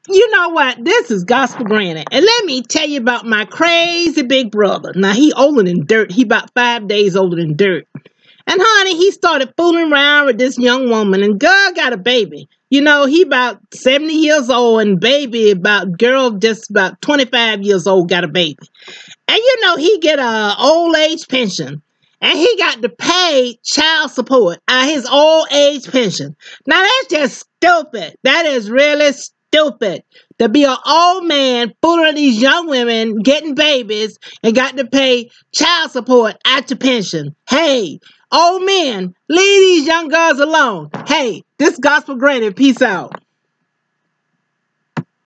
You know what? This is Gospel Granny. And let me tell you about my crazy big brother. Now, he older than dirt. He about 5 days older than dirt. And honey, he started fooling around with this young woman, and girl got a baby. You know, he about 70 years old, and baby about girl just about 25 years old got a baby. And you know, he get a old age pension. And he got to pay child support out his old age pension. Now that's just stupid. That is really stupid. To be an old man fooling these young women, getting babies, and got to pay child support out your pension. Hey, old men, leave these young girls alone. Hey, this Gospel Granny, peace out.